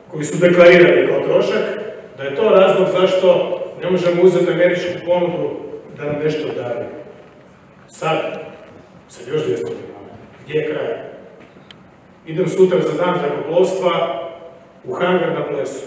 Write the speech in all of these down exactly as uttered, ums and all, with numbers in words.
koji su deklarirani kao trošak, da je to razlog zašto ne možemo uzeti američku ponudu da nam nešto daju. Sad, sad još dvjesto milijuna. Gdje je kraj? Idem sutra za dan zrakoplovstva u hangar na Plesu.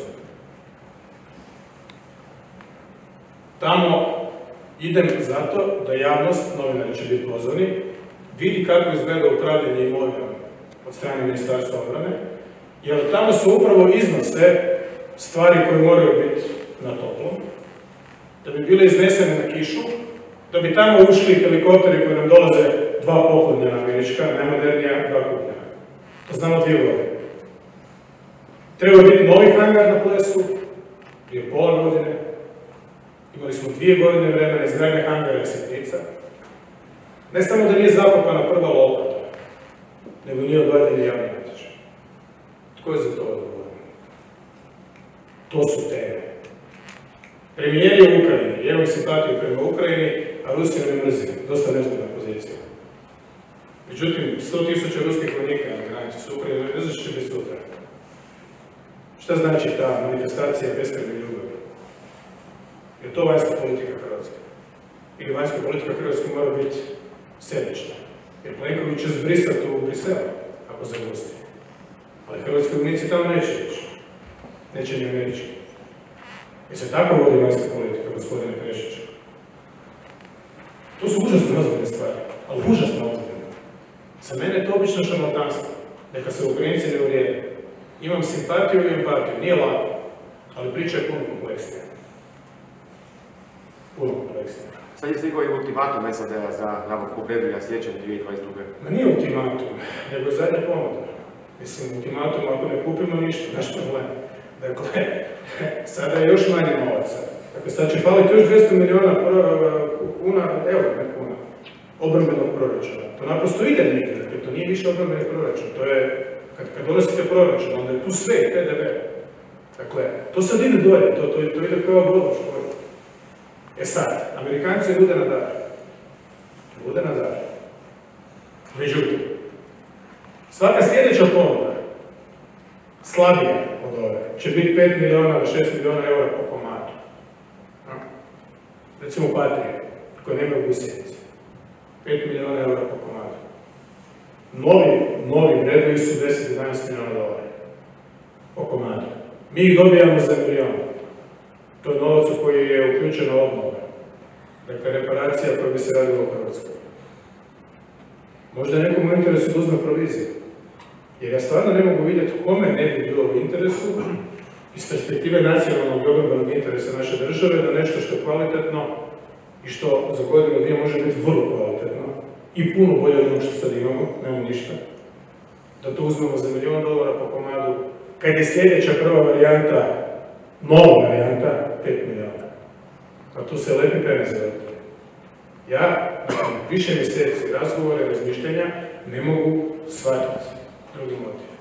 Tamo idem zato da javnost, novinari će biti pozvani, vidi kako izgleda upravljanje imovinom od strane Ministarstva obrane, jer tamo su upravo iznose stvari koje moraju biti na toplom, da bi bile iznesene na kišu, da bi tamo ušli helikopteri koji nam dolaze dva poklonjena američka, najmodernija, dva kupljena. To znamo dvije godine. Treba biti novi hangar na Plesu, prije pola godine. Imali smo dvije godine vremena izgradnje hangara i sitnica. Ne samo da nije zakopana prva lopata, nego nije odvaljeni javni natječaj. Tko je za to odgovoran? To su teme. Premijer je u Ukrajini, imam simpatiju prema Ukrajini, a Rusija ne mrzi. Dosta nezgodna pozicija. Međutim, sto tisuća ruskih vojnika na granici s Ukrajinom, ne znaš što će biti sutra. Šta znači ta manifestacija beskrajne ljubavi? Je to vanjska politika Hrvatske? Ili vanjska politika Hrvatske mora biti sebična? Jer Plenković će zbrisati u Briselu, ako zagusti. Ali hrvatski vojnici tamo neće ići. Neće ni američki. I se tako vodi vanjska politika, gospodine Krešić. To su užasno ozbiljne stvari, ali užasno ozbiljne. Za mene je to obično šarlatanstvo. Neka se Ukrajinci ne uvrijede. Imam simpatiju i empatiju, nije lako, ali priča je puno kompleksnija. Puno kompleksnija. Sad je stigao i ultimatum S A D-a za nabavku Bradleya siječanj dvije tisuće dvadeset druge. Ma nije ultimatum, nego je zadnja ponuda. Mislim, ultimatum ako ne kupimo ništa, naš problem. Dakle, sada je još manje novaca. Dakle, sad će faliti još dvjesto milijuna kuna, evo ne kuna, obrambenog proračuna. To naprosto ide negdje, dakle, to nije više obrambeni proračun. To je, kad, kad donosite proračun, onda je tu sve, P D V. Dakle, to sad ide dolje, to, to, to ide kao voda u školi. E sad, Amerikanci lude na dar. Lude na dar. Međutim, svaka sljedeća ponuda, slabije od ove, će biti pet milijuna do šest milijuna eura po komadu. Recimo Patrije, koje nemaju gusjenice. pet milijuna eura po komadu. Novi, novi Bradleyi su deset do jedanaest milijuna dolara po komadu. Mi ih dobijamo za milijon. To je novac u koji je uključena obnova. Dakle, reparacija koja bi se radila u Hrvatskoj. Možda je nekom u interesu da uzme proviziju. Jer ja stvarno ne mogu vidjeti kome ne bi bilo u interesu iz perspektive nacionalnog i obrambenog interesa naše države da nešto što je kvalitetno i što za godinu dvije može biti vrlo kvalitetno i puno bolje od onog što sad imamo, nemamo ništa, da to uzmemo za milijon dolara po komadu, kad je sljedeća prva varijanta, nova varijanta, pet milijuna. A tu se lepi pene zavrti. Ja, nakon više mjeseci razgovora i razmišljenja, ne mogu shvatiti drugi motiv.